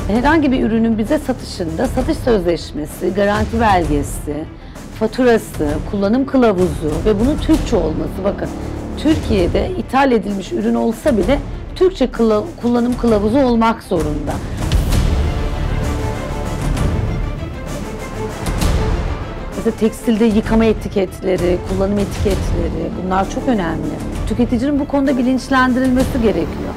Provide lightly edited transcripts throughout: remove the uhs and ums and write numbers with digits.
Herhangi bir ürünün bize satışında satış sözleşmesi, garanti belgesi, faturası, kullanım kılavuzu ve bunun Türkçe olması, bakın Türkiye'de ithal edilmiş ürün olsa bile Türkçe kullanım kılavuzu olmak zorunda. Mesela tekstilde yıkama etiketleri, kullanım etiketleri, bunlar çok önemli. Tüketicinin bu konuda bilinçlendirilmesi gerekiyor.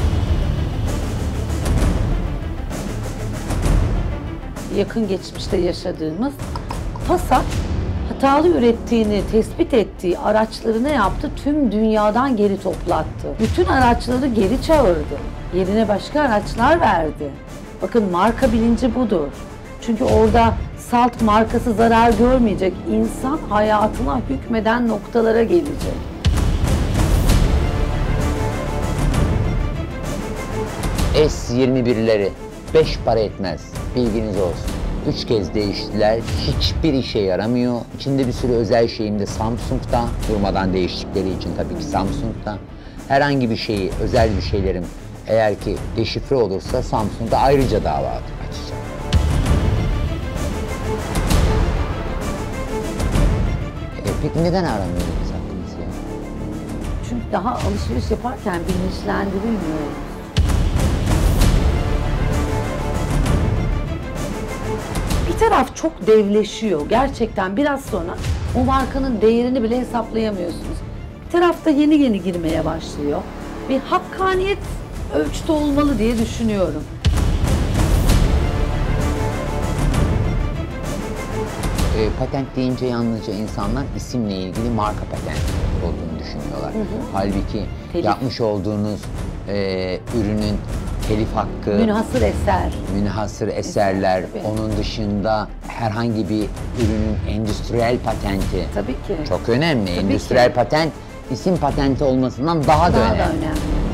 Yakın geçmişte yaşadığımız Passat hatalı ürettiğini tespit ettiği araçları ne yaptı? Tüm dünyadan geri toplattı. Bütün araçları geri çağırdı. Yerine başka araçlar verdi. Bakın marka bilinci budur. Çünkü orada salt markası zarar görmeyecek. İnsan hayatına hükmeden noktalara gelecek. S21'leri 5 para etmez. Bilginiz olsun. 3 kez değiştiler. Hiçbir işe yaramıyor. İçinde bir sürü özel şeyim de Samsung'da. Durmadan değiştikleri için tabii ki Samsung'da. Herhangi bir şeyi, özel bir şeylerim eğer ki deşifre olursa Samsung'da ayrıca dava açacağım. Peki neden aramıyoruz hakkımızı ya? Çünkü daha alışveriş yaparken bilinçlendirilmiyoruz. Bir taraf çok devleşiyor. Gerçekten biraz sonra o markanın değerini bile hesaplayamıyorsunuz. Bir tarafta yeni yeni girmeye başlıyor. Bir hakkaniyet ölçütü olmalı diye düşünüyorum. Patent deyince yalnızca insanlar isimle ilgili marka patent olduğunu düşünüyorlar. Halbuki yapmış olduğunuz ürünün telif hakkı, münhasır eserler, onun dışında herhangi bir ürünün endüstriyel patenti tabii ki çok önemli. Tabii endüstriyel patent isim patenti olmasından daha da önemli.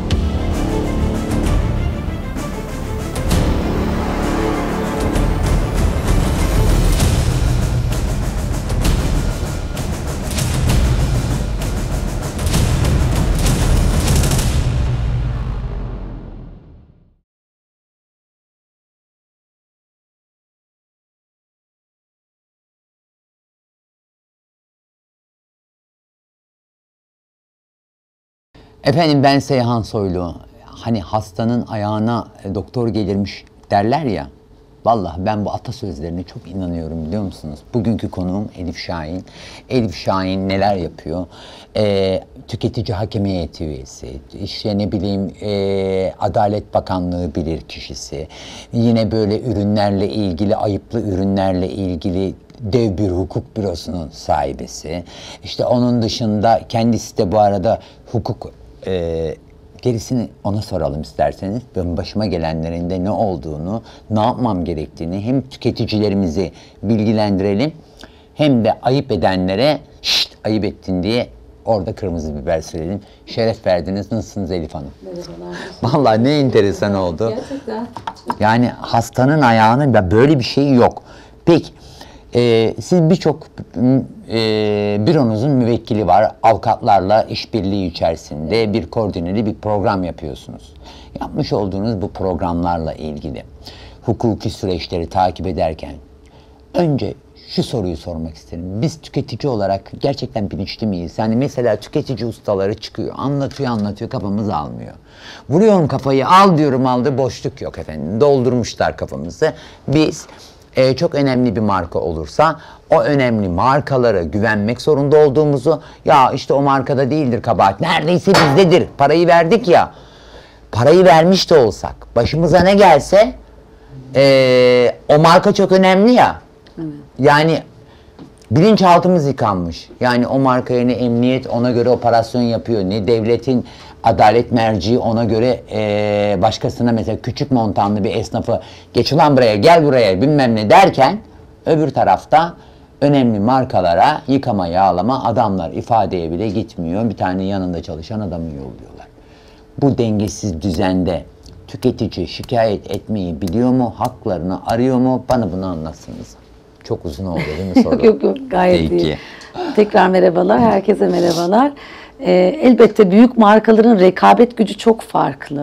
Efendim ben Seyhan Soylu. Hani hastanın ayağına doktor gelirmiş derler ya. Vallahi ben bu atasözlerine çok inanıyorum biliyor musunuz? Bugünkü konuğum Elif Şahin. Elif Şahin neler yapıyor? Tüketici Hakem Heyeti üyesi, işte ne bileyim Adalet Bakanlığı bilirkişisi, yine böyle ürünlerle ilgili, ayıplı ürünlerle ilgili dev bir hukuk bürosunun sahibesi. İşte onun dışında kendisi de bu arada hukuk gerisini ona soralım isterseniz. Benim başıma gelenlerin de ne olduğunu, ne yapmam gerektiğini hem tüketicilerimizi bilgilendirelim hem de ayıp edenlere şşt ayıp ettin diye orada kırmızı biber sürelim. Şeref verdiniz. Nasılsınız Elif Hanım? Merhabalar. Vallahi ne enteresan oldu. Gerçekten. Yani hastanın ayağının böyle bir şey yok. Peki siz birçok büronuzun müvekkili var. Avukatlarla işbirliği içerisinde bir koordineli bir program yapıyorsunuz. Yapmış olduğunuz bu programlarla ilgili hukuki süreçleri takip ederken önce şu soruyu sormak isterim. Biz tüketici olarak gerçekten bilinçli miyiz? Yani mesela tüketici ustaları çıkıyor, anlatıyor, kafamız almıyor. Vuruyorum kafayı, al diyorum aldı, boşluk yok efendim. Doldurmuşlar kafamızı. Biz çok önemli bir marka olursa o önemli markalara güvenmek zorunda olduğumuzu, ya işte o markada değildir kabahat, neredeyse bizdedir, parayı verdik ya, parayı vermiş de olsak başımıza ne gelse o marka çok önemli ya. Evet. Yani bilinçaltımız yıkanmış. Yani o markaya ne emniyet ona göre operasyon yapıyor, ne devletin adalet merci ona göre başkasına mesela küçük montanlı bir esnafı geç ulan buraya gel buraya bilmem ne derken öbür tarafta önemli markalara yıkama yağlama adamlar ifadeye bile gitmiyor. Bir tane yanında çalışan adamı yolluyorlar. Bu dengesiz düzende tüketici şikayet etmeyi biliyor mu? Haklarını arıyor mu? Bana bunu anlatsanız. Çok uzun oldu değil mi soru? Yok gayet iyi. Tekrar merhabalar, herkese merhabalar. Elbette büyük markaların rekabet gücü çok farklı.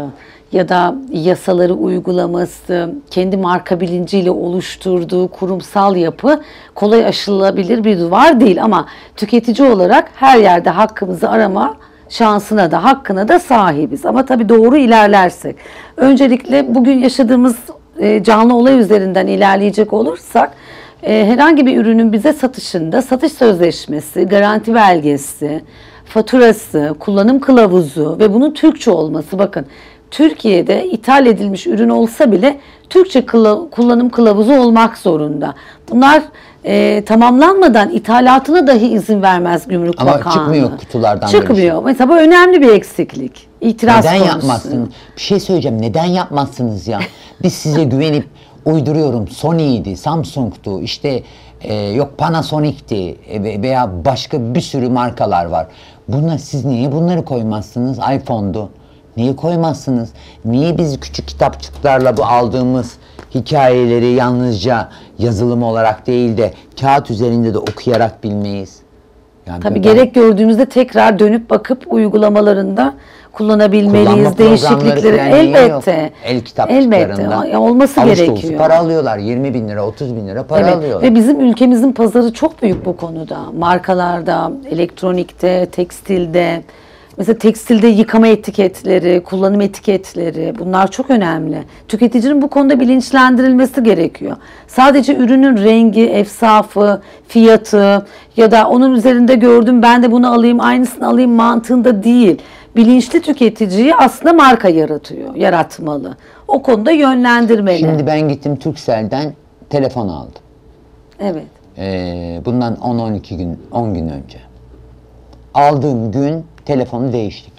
ya da yasaları uygulaması, kendi marka bilinciyle oluşturduğu kurumsal yapı kolay aşılabilir bir duvar değil. Ama tüketici olarak her yerde hakkımızı arama şansına da hakkına da sahibiz. Ama tabii doğru ilerlersek. Öncelikle bugün yaşadığımız canlı olay üzerinden ilerleyecek olursak, herhangi bir ürünün bize satışında satış sözleşmesi, garanti belgesi, faturası, kullanım kılavuzu ve bunun Türkçe olması, bakın Türkiye'de ithal edilmiş ürün olsa bile Türkçe kullanım kılavuzu olmak zorunda. Bunlar tamamlanmadan ithalatına dahi izin vermez Gümrük Ama Bakanlığı. çıkmıyor kutulardan Çıkmıyor. böyle Mesela bu önemli bir eksiklik. İtiraz Neden konusu. yapmazsınız? Bir şey söyleyeceğim. Neden yapmazsınız ya? Biz size güvenip uyduruyorum. Sony'ydi, Samsung'tu, işte yok Panasonic'ti veya başka bir sürü markalar var. Siz niye bunları koymazsınız? iPhone'du. Niye koymazsınız? Niye biz küçük kitapçıklarla bu aldığımız hikayeleri yalnızca yazılım olarak değil de kağıt üzerinde de okuyarak bilmeyiz? Yani Tabii gerek gördüğümüzde tekrar dönüp bakıp uygulamalarında kullanabilmeliyiz. Değişiklikleri elbette. El kitapçıklarında. Elbette. Olması avuç gerekiyor. dolusu para alıyorlar. 20 bin lira, 30 bin lira para Evet. alıyorlar. Ve bizim ülkemizin pazarı çok büyük bu konuda. Markalarda, elektronikte, tekstilde. Mesela tekstilde yıkama etiketleri, kullanım etiketleri, bunlar çok önemli. Tüketicinin bu konuda bilinçlendirilmesi gerekiyor. Sadece ürünün rengi, efsafı, fiyatı ya da onun üzerinde gördüm ben de bunu alayım, aynısını alayım mantığında değil. Bilinçli tüketiciyi aslında marka yaratmalı. O konuda yönlendirmeli. Şimdi ben gittim Turkcell'den telefon aldım. Evet. Bundan 10-12 gün, 10 gün önce. Aldığım gün telefonu değiştik.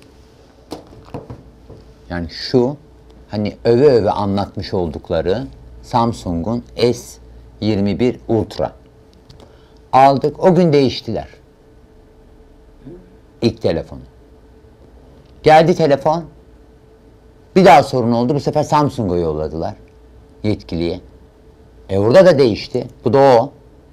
Yani şu hani öve öve anlatmış oldukları Samsung'un S21 Ultra. Aldık. O gün değiştiler. İlk telefonu. Geldi telefon. Bir daha sorun oldu. Bu sefer Samsung'a yolladılar. Yetkiliye. Orada da değişti. Bu da o.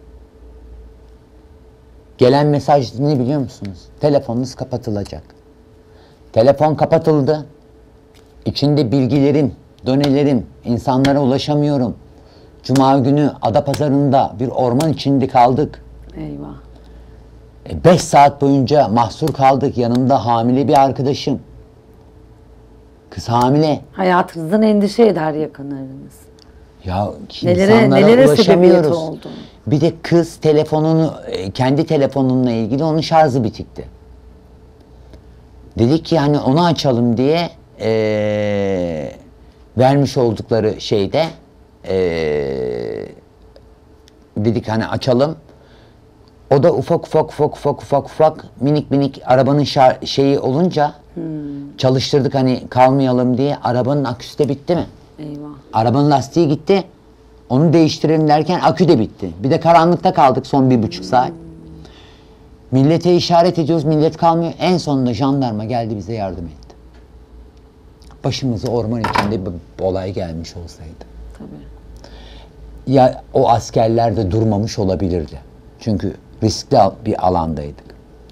Gelen mesaj ne biliyor musunuz? Telefonunuz kapatılacak. Telefon kapatıldı. İçinde bilgilerim, donelerim, insanlara ulaşamıyorum. Cuma günü Adapazarı'nda bir orman içinde kaldık. Eyvah. 5 saat boyunca mahsur kaldık. Yanımda hamile bir arkadaşım. Kız hamile. Hayatınızdan endişe eder yakınlarınız. Ya Nelere insanlara sebebiyet ulaşamıyoruz. oldu? Bir de kız telefonunu, kendi telefonunla ilgili onun şarjı bitikti. Dedik ki hani onu açalım diye vermiş oldukları şeyde dedik hani açalım. O da ufak minik arabanın şeyi olunca çalıştırdık hani kalmayalım diye. Arabanın aküsü de bitti mi? Eyvah. Arabanın lastiği gitti. Onu değiştirelim derken akü de bitti. Bir de karanlıkta kaldık son 1,5 saat. Millete işaret ediyoruz, millet kalmıyor. En sonunda jandarma geldi bize yardım etti. Başımıza orman içinde bir olay gelmiş olsaydı. Tabii. Ya o askerler de durmamış olabilirdi. Çünkü riskli bir alandaydık.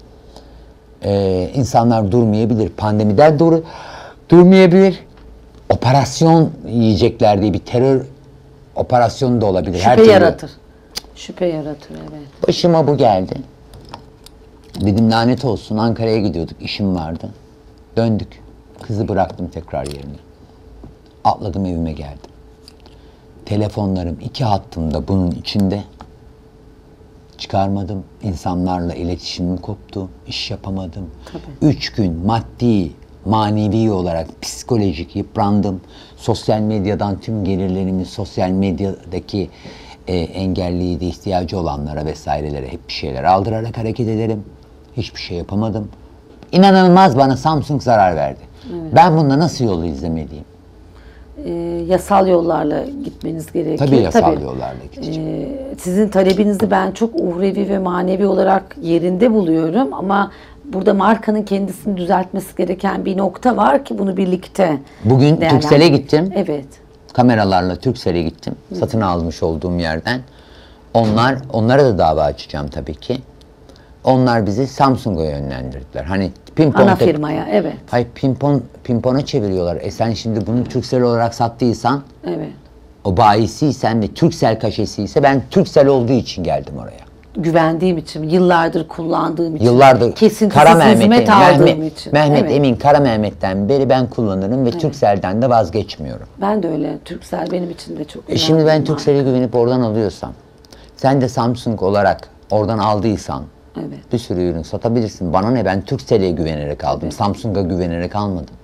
İnsanlar durmayabilir. Pandemiden durmayabilir. Operasyon yiyecekler diye bir terör operasyonu da olabilir. Şüphe Her türlü. yaratır. Şüphe yaratır, evet. Başıma bu geldi. Dedim lanet olsun, Ankara'ya gidiyorduk, işim vardı. Döndük. Kızı bıraktım tekrar yerine. Atladım evime geldim. Telefonlarım 2 hattımda bunun içinde. Çıkarmadım. İnsanlarla iletişimim koptu. İş yapamadım. Tabii. 3 gün maddi, manevi olarak psikolojik yıprandım. Sosyal medyadan tüm gelirlerimi sosyal medyadaki engelliydi, ihtiyacı olanlara vesairelere hep bir şeyler aldırarak hareket ederim. Hiçbir şey yapamadım. İnanılmaz bana Samsung zarar verdi. Evet. Ben bunda nasıl yolu izlemeliyim? Yasal yollarla gitmeniz gerekiyor. Tabii yasal yollarla gideceğim. Sizin talebinizi ben çok uhrevi ve manevi olarak yerinde buluyorum ama burada markanın kendisini düzeltmesi gereken bir nokta var ki bunu birlikte Bugün Turkcell'e gittim. Evet. Kameralarla Turkcell'e gittim. Satın almış olduğum yerden. Onlara da dava açacağım tabii ki. onlar bizi Samsung'a yönlendirdiler. Hani pimpon Ana firmaya, evet. Hayır, pimpona çeviriyorlar. Sen şimdi bunu Turkcell olarak sattıysan, Evet. o bayisiysen ve Turkcell kaşesiyse, ben Turkcell olduğu için geldim oraya. Güvendiğim için, yıllardır kullandığım için. Yıllardır kesintisiz Kara hizmet aldığım için. Mehmet Evet. Emin Kara Mehmet'ten beri ben kullanırım ve Turkcell'den de vazgeçmiyorum. Ben de öyle. Turkcell benim için de çok önemli. Şimdi ben bir Turkcell'e güvenip oradan alıyorsam, sen de Samsung olarak oradan aldıysan, Evet. bir sürü ürün satabilirsin. Bana ne, ben Turkcell'e güvenerek aldım. Samsung'a güvenerek almadım.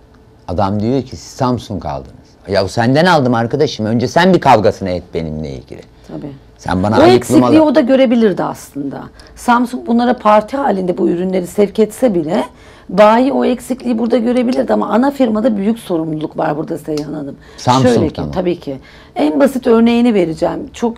Adam diyor ki siz Samsung aldınız. Ya senden aldım arkadaşım. Önce sen bir kavgasını et benimle ilgili. Tabii. Sen bana O eksikliği ayıplamalı. o da görebilirdi aslında. Samsung bunlara parti halinde bu ürünleri sevk etse bile bayi o eksikliği burada görebilirdi ama ana firmada büyük sorumluluk var burada Seyhan Hanım. Samsung'da Şöyle ki, mı? tabii ki. En basit örneğini vereceğim. Çok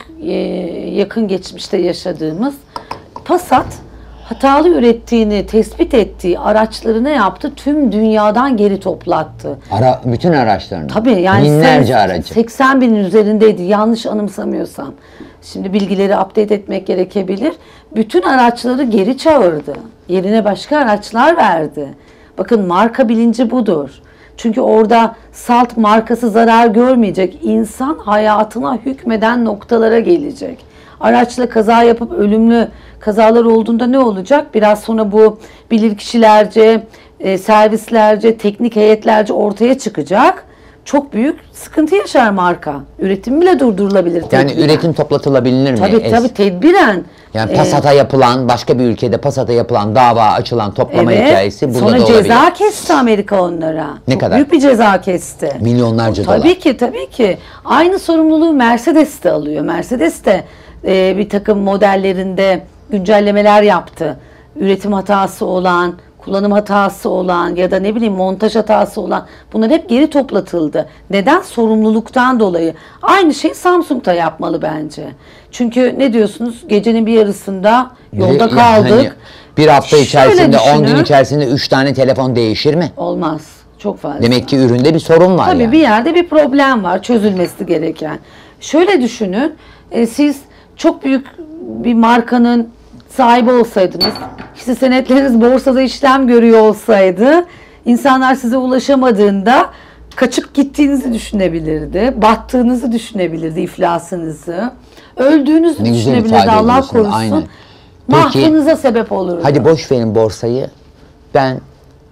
yakın geçmişte yaşadığımız Passat hatalı ürettiğini tespit ettiği araçları ne yaptı? Tüm dünyadan geri toplattı. Bütün araçlarını. Tabii yani binlerce aracı. 80 binin üzerindeydi yanlış anımsamıyorsam. Şimdi bilgileri update etmek gerekebilir. Bütün araçları geri çağırdı. Yerine başka araçlar verdi. Bakın marka bilinci budur. Çünkü orada salt markası zarar görmeyecek. İnsan hayatına hükmeden noktalara gelecek. Araçla kaza yapıp ölümlü kazalar olduğunda ne olacak? Biraz sonra bu bilirkişilerce, servislerce, teknik heyetlerce ortaya çıkacak. Çok büyük sıkıntı yaşar marka. Üretim bile durdurulabilir. Yani tedbiren. üretim toplatılabilir mi? Tabii tedbiren. Yani Passat'a yapılan, başka bir ülkede Passat'a yapılan dava açılan toplama Evet. hikayesi burada Sonra da olabilir. ceza kesti Amerika onlara. Ne Çok kadar? büyük bir ceza kesti. Milyonlarca dolar. Tabii ki. Aynı sorumluluğu Mercedes de alıyor. Mercedes de bir takım modellerinde güncellemeler yaptı. Üretim hatası olan, kullanım hatası olan ya da ne bileyim montaj hatası olan bunlar hep geri toplatıldı. Neden? Sorumluluktan dolayı. Aynı şey Samsung da yapmalı bence. Çünkü ne diyorsunuz? Gecenin bir yarısında yolda Yani kaldık. bir hafta içerisinde, 10 gün düşünün. içerisinde 3 tane telefon değişir mi? Olmaz. Çok fazla. Demek ki üründe bir sorun var Tabii yani. bir yerde bir problem var çözülmesi gereken. Şöyle düşünün, siz çok büyük bir markanın sahibi olsaydınız, hisse senetleriniz borsada işlem görüyor olsaydı, insanlar size ulaşamadığında kaçıp gittiğinizi düşünebilirdi, battığınızı düşünebilirdi, iflasınızı, öldüğünüzü Ne güzel düşünebilirdi, ifade Allah ediyorsun, korusun. aynen. Peki, Mahvınıza sebep olurdu. Hadi boş verin borsayı. Ben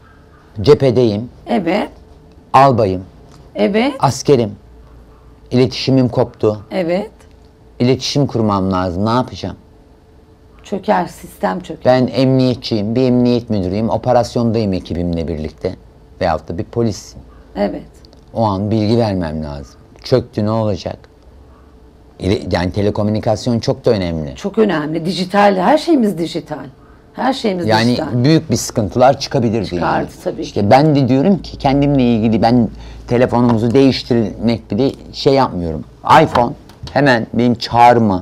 cephedeyim, Evet, albayım, evet, askerim. İletişimim koptu. evet. İletişim kurmam lazım. Ne yapacağım? Çöker, sistem çöker. Ben emniyetçiyim, bir emniyet müdürüyüm, operasyondayım ekibimle birlikte. Veyahut da bir polisim. Evet. O an bilgi vermem lazım. Çöktü, ne olacak? Yani telekomünikasyon çok da önemli. Çok önemli. Dijital, her şeyimiz dijital. Her şeyimiz Yani dijital. büyük bir sıkıntılar çıkabilir Çıkardı yani. tabii İşte ben de diyorum ki kendimle ilgili ben telefonumuzu değiştirmek bile şey yapmıyorum. iPhone hemen benim çağrıma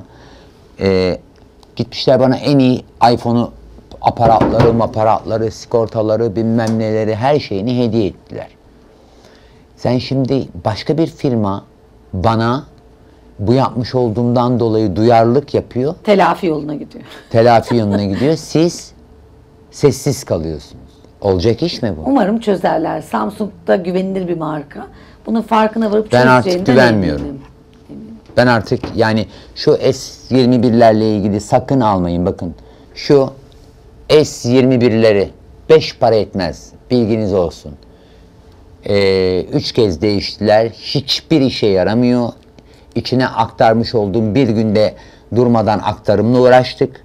gitmişler bana en iyi iPhone'u aparatları, sigortaları, bilmem neleri her şeyini hediye ettiler. Sen şimdi başka bir firma bana bu yapmış olduğumdan dolayı duyarlılık yapıyor. Telafi yoluna gidiyor. Telafi yoluna gidiyor. Siz sessiz kalıyorsunuz. Olacak iş mi bu? Umarım çözerler. Samsung da güvenilir bir marka. Bunun farkına varıp Ben artık çözeceğinden güvenmiyorum. eminim. Ben artık yani şu S21'lerle ilgili sakın almayın bakın. Şu S21'leri 5 para etmez. Bilginiz olsun. 3 kez değiştiler. Hiçbir işe yaramıyor. İçine aktarmış olduğum bir günde durmadan aktarımla uğraştık.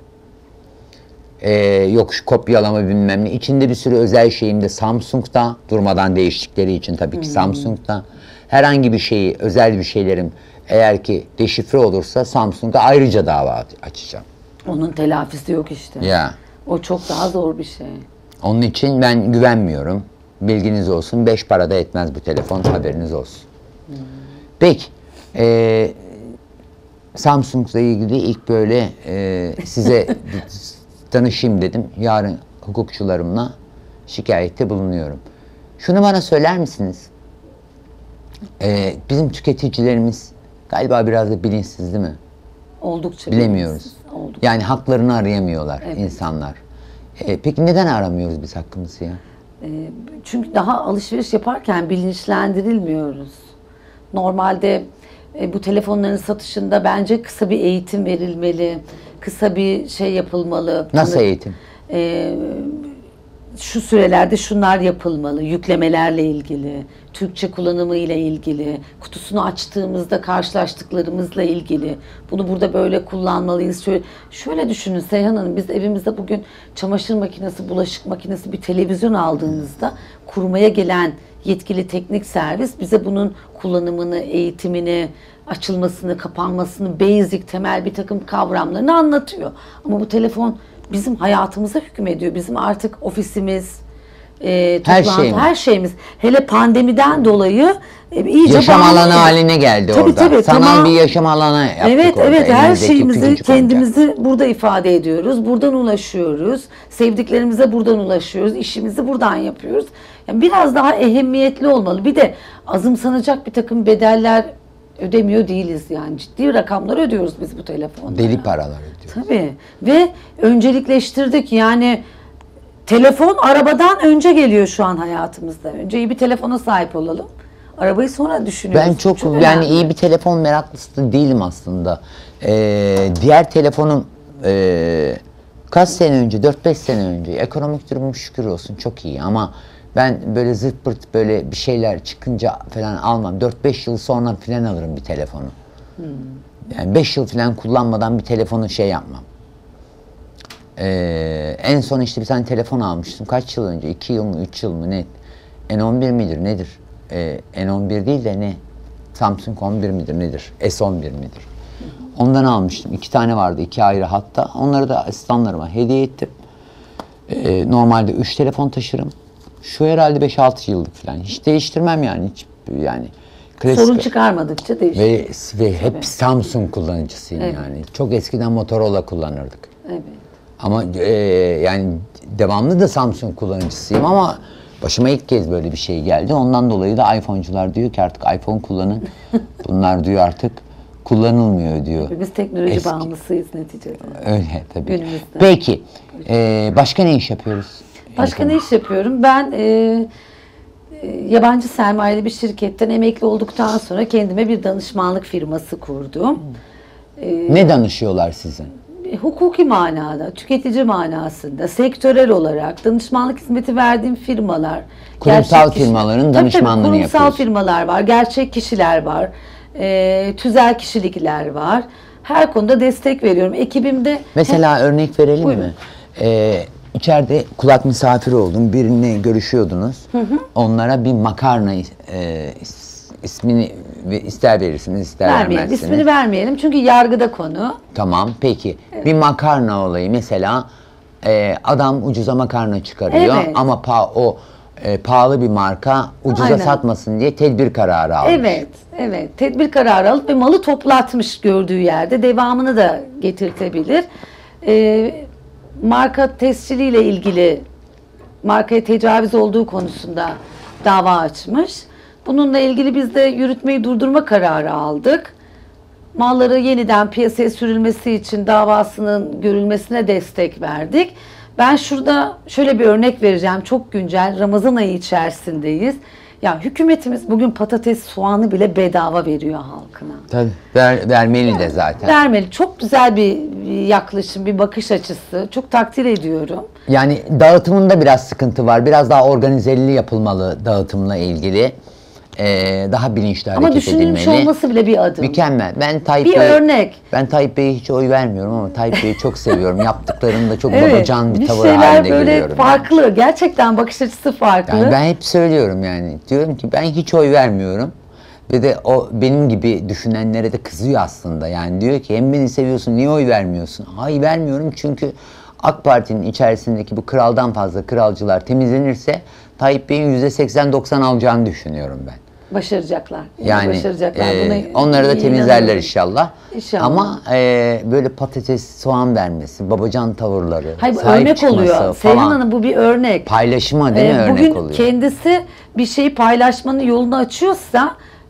Yok şu kopyalama bilmem ne. İçinde bir sürü özel şeyim de Samsung'da. Durmadan değiştikleri için tabii ki Samsung'da. Herhangi bir şeyi, özel bir şeylerim eğer ki deşifre olursa Samsung'a ayrıca dava açacağım. Onun telafisi yok işte. Ya. O çok daha zor bir şey. Onun için ben güvenmiyorum. Bilginiz olsun. 5 para da etmez bu telefon. Haberiniz olsun. Peki. Samsung'la ilgili ilk böyle size danışayım dedim. Yarın hukukçularımla şikayette bulunuyorum. Şunu bana söyler misiniz? Bizim tüketicilerimiz galiba biraz da bilinçsiz değil mi? Oldukça Bilemiyoruz. bilinçsiz. Olduk. Yani haklarını arayamıyorlar Evet. insanlar. Peki neden aramıyoruz biz hakkımızı ya? Çünkü daha alışveriş yaparken bilinçlendirilmiyoruz. Normalde bu telefonların satışında bence kısa bir eğitim verilmeli, kısa bir şey yapılmalı. Nasıl eğitim? Şu sürelerde şunlar yapılmalı, yüklemelerle ilgili, Türkçe kullanımı ile ilgili, kutusunu açtığımızda karşılaştıklarımızla ilgili, bunu burada böyle kullanmalıyız. Şöyle düşünün Seyhan Hanım, biz evimizde bugün çamaşır makinesi, bulaşık makinesi, bir televizyon aldığımızda kurmaya gelen yetkili teknik servis bize bunun kullanımını, eğitimini, açılmasını, kapanmasını, basic, temel bir takım kavramlarını anlatıyor. Ama bu telefon bizim hayatımıza hükmediyor. Bizim artık ofisimiz, toplantı, her şeyimiz. Hele pandemiden dolayı iyice Yaşam alanı bağlanıyor. haline geldi Tabii, orada. tabii, Sanal tamam. bir yaşam alanı yaptık Evet, orada. evet, her Elimizdeki şeyimizi, küçücük oyuncak. kendimizi burada ifade ediyoruz. Buradan ulaşıyoruz. Sevdiklerimize buradan ulaşıyoruz. İşimizi buradan yapıyoruz. Yani biraz daha ehemmiyetli olmalı. Bir de azımsanacak bir takım bedeller ödemiyor değiliz yani. Ciddi rakamlar ödüyoruz biz bu telefonlara. Deli paralar ödüyor. Tabii. Ve öncelikleştirdik. Yani telefon arabadan önce geliyor şu an hayatımızda. Önce iyi bir telefona sahip olalım. Arabayı sonra düşünüyoruz. Ben çok yani önemli. iyi bir telefon meraklısı da değilim aslında. Diğer telefonum kaç sene önce, 4-5 sene önce, ekonomik durumum şükür olsun çok iyi ama ben böyle zırt pırt böyle bir şeyler çıkınca falan almam. 4-5 yıl sonra falan alırım bir telefonu. Yani 5 yıl falan kullanmadan bir telefonu şey yapmam. En son işte bir tane telefon almıştım. Kaç yıl önce? 2 yıl mı? 3 yıl mı? Ne? N11 midir? Nedir? N11 değil de ne? Samsung 11 midir? Nedir? S11 midir? Ondan almıştım. 2 tane vardı. 2 ayrı hatta. Onları da asistanlarıma hediye ettim. Normalde 3 telefon taşırım. Şu herhalde 5-6 yıllık falan. Hiç değiştirmem yani. Hiç yani. Klasik. Sorun çıkarmadıkça değişir. Ve hep Samsung kullanıcısıyım Evet. yani. Çok eskiden Motorola kullanırdık. Evet. Ama yani devamlı da Samsung kullanıcısıyım ama başıma ilk kez böyle bir şey geldi. Ondan dolayı da iPhone'cular diyor ki artık iPhone kullanın. Bunlar diyor artık kullanılmıyor diyor. Biz teknoloji Eski. bağımlısıyız neticede. Öyle tabii. Günümüzde. Peki başka ne iş yapıyoruz? Başka ne iş yapıyorum? Ben yabancı sermayeli bir şirketten emekli olduktan sonra kendime bir danışmanlık firması kurdum. Ne danışıyorlar size? Hukuki manada, tüketici manasında, sektörel olarak danışmanlık hizmeti verdiğim firmalar. Kurumsal gerçek kişi- firmaların Tabii, danışmanlığını kurumsal yapıyorsun. firmalar var, gerçek kişiler var, tüzel kişilikler var. Her konuda destek veriyorum. Ekibimde Mesela örnek verelim Buyurun. mi? İçeride kulak misafiri oldum. Birini görüşüyordunuz. Onlara bir makarna ismini ister verirsiniz, ister vermeyelim, vermezsiniz. ismini vermeyelim çünkü yargıda konu. Tamam, peki. Bir makarna olayı mesela adam ucuza makarna çıkarıyor Evet. ama pahalı bir marka ucuza Aynen. satmasın diye tedbir kararı almış. Evet, evet. Tedbir kararı alıp ve malı toplatmış gördüğü yerde. Devamını da getirtebilir. Marka tesciliyle ilgili markaya tecavüz olduğu konusunda dava açmış. Bununla ilgili biz de yürütmeyi durdurma kararı aldık. Malları yeniden piyasaya sürülmesi için davasının görülmesine destek verdik. Ben şurada şöyle bir örnek vereceğim. Çok güncel. Ramazan ayı içerisindeyiz. Ya hükümetimiz bugün patates, soğanı bile bedava veriyor halkına. Tabii. Vermeli de zaten. Vermeli. Çok güzel bir yaklaşım, bir bakış açısı. Çok takdir ediyorum. Yani dağıtımında biraz sıkıntı var. Biraz daha organizeli yapılmalı dağıtımla ilgili. Daha bilinçli Ama hareket düşünülmüş edilmeli. olması bile bir adım. Mükemmel. Bir örnek. Ben Tayyip Bey'e hiç oy vermiyorum ama Tayyip Bey'i çok seviyorum. Yaptıklarında çok Evet, babacan bir tavır şeyler haline böyle geliyorum. farklı. Gerçekten bakış açısı farklı. Yani ben hep söylüyorum yani. Diyorum ki ben hiç oy vermiyorum. Ve de o benim gibi düşünenlere de kızıyor aslında. Yani diyor ki hem beni seviyorsun niye oy vermiyorsun? Hayır vermiyorum çünkü AK Parti'nin içerisindeki bu kraldan fazla kralcılar temizlenirse Tayyip Bey'in %80-90 alacağını düşünüyorum ben. Başaracaklar. Yani başaracaklar. onları da temizlerler inanıyorum. inşallah. İnşallah. Ama böyle patates, soğan vermesi, babacan tavırları, Hayır, sahip örnek çıkması oluyor. falan. Seyhan Hanım bu bir örnek. Paylaşıma değil mi örnek Bugün oluyor? kendisi bir şeyi paylaşmanın yolunu açıyorsa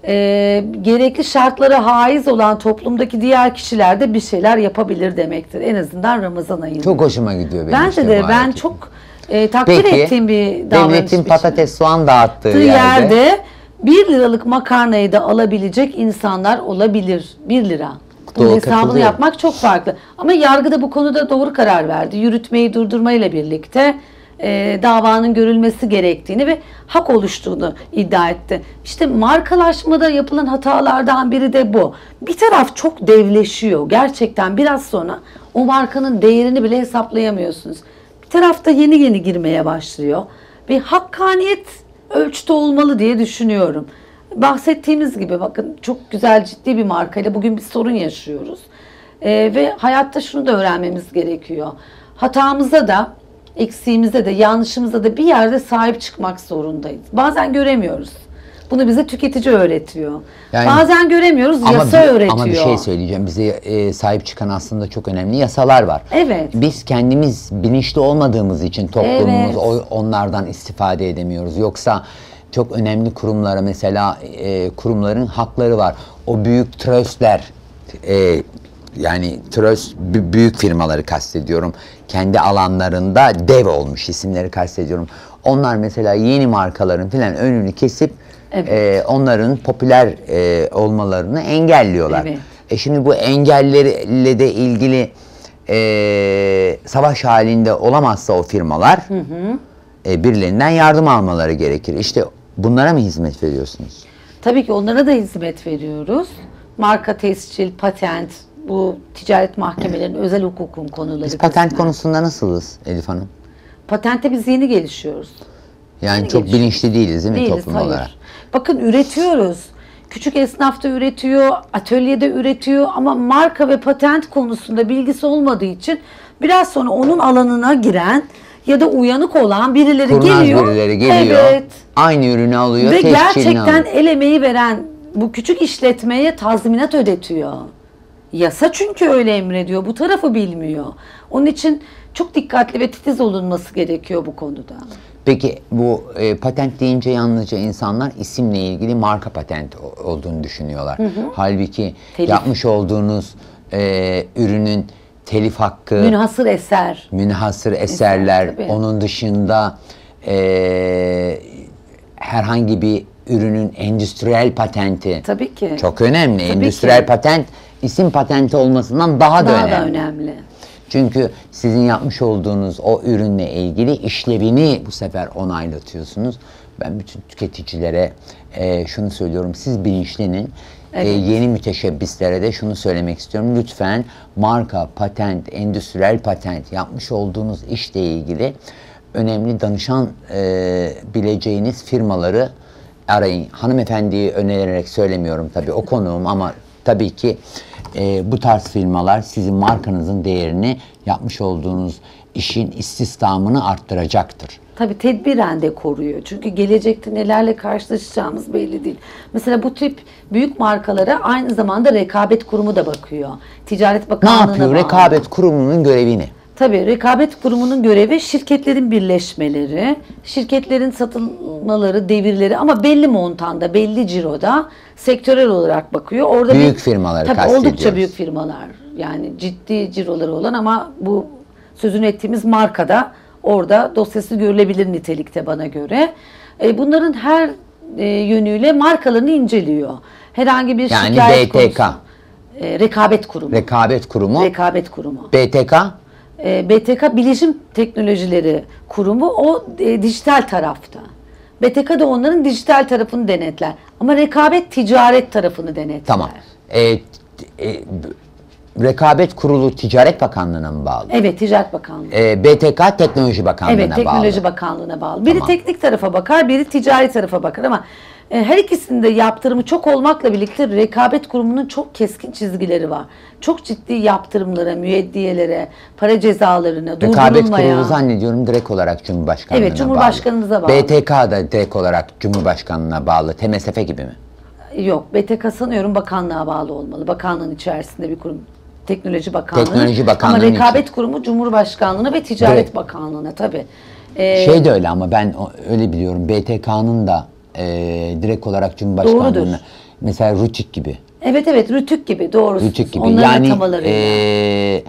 gerekli şartlara haiz olan toplumdaki diğer kişiler de bir şeyler yapabilir demektir. En azından Ramazan ayında. Çok hoşuma gidiyor benim Bence işte de bu ben hareket. çok takdir ettiğim bir davranış devletin biçimi. patates soğan dağıttığı yerde 1 liralık makarnayı da alabilecek insanlar olabilir. 1 lira. Bunun Doğru, hesabını katılıyorum. yapmak çok farklı. Ama yargı da bu konuda doğru karar verdi. Yürütmeyi durdurmayla birlikte davanın görülmesi gerektiğini ve hak oluştuğunu iddia etti. İşte markalaşmada yapılan hatalardan biri de bu. Bir taraf çok devleşiyor. Gerçekten biraz sonra o markanın değerini bile hesaplayamıyorsunuz. Bir tarafta yeni yeni girmeye başlıyor. Ve hakkaniyet ölçüde olmalı diye düşünüyorum. Bahsettiğimiz gibi bakın çok güzel ciddi bir markayla bugün bir sorun yaşıyoruz. Ve hayatta şunu da öğrenmemiz gerekiyor. Hatamıza da, eksiğimize de, yanlışımıza da bir yerde sahip çıkmak zorundayız. Bazen göremiyoruz. Bunu bize tüketici öğretiyor. Yani, bazen göremiyoruz, yasa öğretiyor. Ama bir şey söyleyeceğim. Bize sahip çıkan aslında çok önemli yasalar var. Evet. Biz kendimiz bilinçli olmadığımız için toplumumuz Evet. onlardan istifade edemiyoruz. Yoksa çok önemli kurumlara mesela kurumların hakları var. O büyük trustler yani trust büyük firmaları kastediyorum. Kendi alanlarında dev olmuş isimleri kastediyorum. Onlar mesela yeni markaların filan önünü kesip Evet. onların popüler olmalarını engelliyorlar. Evet. Şimdi bu engellerle de ilgili savaş halinde olamazsa o firmalar birilerinden yardım almaları gerekir. İşte bunlara mı hizmet veriyorsunuz? Tabii ki onlara da hizmet veriyoruz. Marka tescil, patent, bu ticaret mahkemelerinin özel hukukun konuları. Biz patent kısmen. konusunda nasılız Elif Hanım? Patente biz yeni gelişiyoruz. Yani Yeni çok gelişiyoruz. bilinçli değiliz değil mi toplum hayır. olarak? Bakın üretiyoruz. Küçük esnaf da üretiyor, atölyede üretiyor ama marka ve patent konusunda bilgisi olmadığı için biraz sonra onun alanına giren ya da uyanık olan birileri Kurnaz geliyor. birileri geliyor, Evet. aynı ürünü alıyor, Ve tescilini gerçekten alıyor. el emeği veren bu küçük işletmeye tazminat ödetiyor. Yasa çünkü öyle emrediyor. Bu tarafı bilmiyor. Onun için çok dikkatli ve titiz olunması gerekiyor bu konuda. Peki bu patent deyince yalnızca insanlar isimle ilgili marka patent olduğunu düşünüyorlar. Halbuki Telif. yapmış olduğunuz ürünün telif hakkı, Münhasır eser. münhasır eserler, tabii. onun dışında herhangi bir ürünün endüstriyel patenti. Tabii ki. Çok önemli. Tabii Endüstriyel ki. patent isim patenti olmasından daha da Daha önemli. da önemli. Çünkü sizin yapmış olduğunuz o ürünle ilgili işlevini bu sefer onaylatıyorsunuz. Ben bütün tüketicilere şunu söylüyorum. Siz bilinçlenin. Evet. Yeni müteşebbislere de şunu söylemek istiyorum. Lütfen marka, patent, endüstriyel patent yapmış olduğunuz işle ilgili önemli danışan bileceğiniz firmaları arayın. Hanımefendiyi önererek söylemiyorum tabii o konuğum ama tabii ki bu tarz firmalar sizin markanızın değerini yapmış olduğunuz işin istihdamını arttıracaktır. Tabii tedbiren de koruyor. Çünkü gelecekte nelerle karşılaşacağımız belli değil. Mesela bu tip büyük markalara aynı zamanda Rekabet Kurumu da bakıyor. Ticaret Ne Bakanlığı'na yapıyor? bağlı. Rekabet Kurumu'nun görevi ne? Tabii Rekabet Kurumu'nun görevi şirketlerin birleşmeleri, şirketlerin satılmaları, devirleri ama belli montanda, belli ciroda sektörel olarak bakıyor. Orada Büyük firmaları tabii kastediyoruz. oldukça büyük firmalar. Yani ciddi ciroları olan ama bu sözünü ettiğimiz markada orada dosyası görülebilir nitelikte bana göre. Bunların her yönüyle markalarını inceliyor. Herhangi bir Yani şikayet BTK. konusu. Rekabet Kurumu. Rekabet Kurumu. Rekabet Kurumu. BTK. BTK Bilişim Teknolojileri Kurumu o dijital tarafta. BTK da onların dijital tarafını denetler. Ama rekabet ticaret tarafını denetler. Tamam. Rekabet Kurulu Ticaret Bakanlığı'na mı bağlı? Evet, Ticaret Bakanlığı. BTK Teknoloji Bakanlığı'na Evet, bağlı. Teknoloji Bakanlığı'na bağlı. Biri Tamam. teknik tarafa bakar, biri ticari tarafa bakar ama her ikisinde yaptırımı çok olmakla birlikte Rekabet Kurumu'nun çok keskin çizgileri var. Çok ciddi yaptırımlara, müeddiyelere, para cezalarına, Rekabet durdurulmaya. Kurulu zannediyorum direkt olarak Cumhurbaşkanlığı'na Evet, Cumhurbaşkanımıza bağlı. BTK da direkt olarak Cumhurbaşkanlığı'na bağlı. TMSF gibi mi? Yok, BTK sanıyorum bakanlığa bağlı olmalı. Bakanlığın içerisinde bir kurum. Teknoloji Bakanlığı. Teknoloji Bakanlığı'nın ama Rekabet Kurumu Cumhurbaşkanlığı'na ve Ticaret Direkt. Bakanlığı'na tabii. Şey de öyle ama ben öyle biliyorum. BTK'nın da direkt olarak Cumhurbaşkanlığı'na. Doğrudur. Mesela Rütük gibi. Evet evet, Rütük gibi, doğrusu. Rütük gibi. Onların Yani atamalarıyla.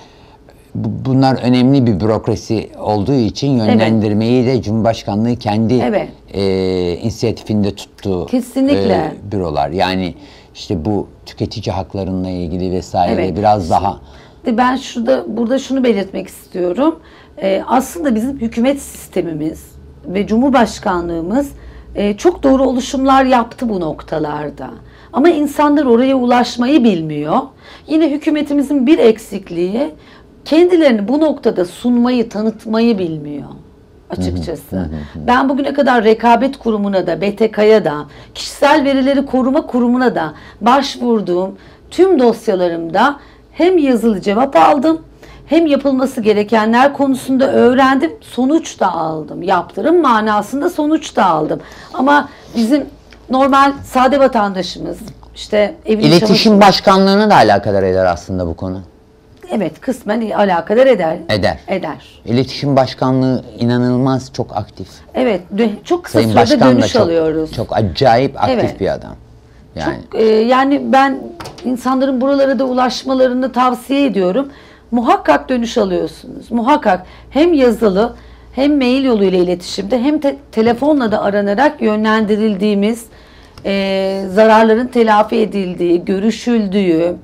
bunlar önemli bir bürokrasi olduğu için yönlendirmeyi de Cumhurbaşkanlığı kendi Evet. inisiyatifinde tuttuğu Kesinlikle. bürolar. Yani işte bu tüketici haklarıyla ilgili vesaire Evet. biraz daha Ben burada şunu belirtmek istiyorum. Aslında bizim hükümet sistemimiz ve Cumhurbaşkanlığımız çok doğru oluşumlar yaptı bu noktalarda. Ama insanlar oraya ulaşmayı bilmiyor. Yine hükümetimizin bir eksikliği, kendilerini bu noktada sunmayı, tanıtmayı bilmiyor açıkçası. Ben bugüne kadar Rekabet Kurumu'na da, BTK'ya da, Kişisel Verileri Koruma Kurumu'na da başvurduğum tüm dosyalarımda hem yazılı cevap aldım, hem yapılması gerekenler konusunda öğrendim, sonuç da aldım. Yaptırım manasında sonuç da aldım. Ama bizim normal sade vatandaşımız, işte evin İletişim Başkanlığı'na da alakadar eder aslında bu konu. Evet, kısmen alakadar eder. Eder. İletişim Başkanlığı inanılmaz çok aktif. Evet, çok kısa Sayın sürede Başkan da dönüş alıyoruz. çok acayip aktif Evet. bir adam. Yani Yani ben insanların buralara da ulaşmalarını tavsiye ediyorum. Muhakkak dönüş alıyorsunuz. Muhakkak hem yazılı hem mail yoluyla iletişimde hem telefonla da aranarak yönlendirildiğimiz, zararların telafi edildiği, görüşüldüğü,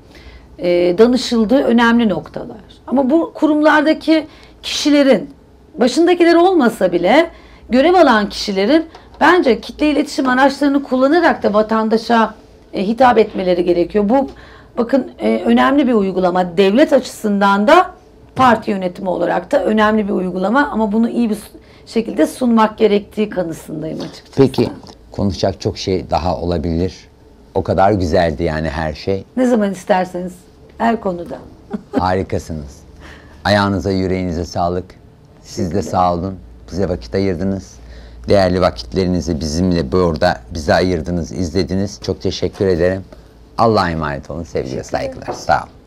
danışıldığı önemli noktalar. Ama bu kurumlardaki kişilerin, başındakiler olmasa bile görev alan kişilerin bence kitle iletişim araçlarını kullanarak da vatandaşa hitap etmeleri gerekiyor. Bu bakın önemli bir uygulama. Devlet açısından da parti yönetimi olarak da önemli bir uygulama ama bunu iyi bir şekilde sunmak gerektiği kanısındayım açıkçası. peki konuşacak çok şey daha olabilir. O kadar güzeldi yani her şey. Ne zaman isterseniz her konuda. Harikasınız. Ayağınıza, yüreğinize sağlık. Siz de sağ olun. Bize vakit ayırdınız. Değerli vakitlerinizi bizimle burada bize ayırdınız, izlediniz. Çok teşekkür ederim. Allah'a emanet olun. Sevgiyle, saygılar. Sağ olun.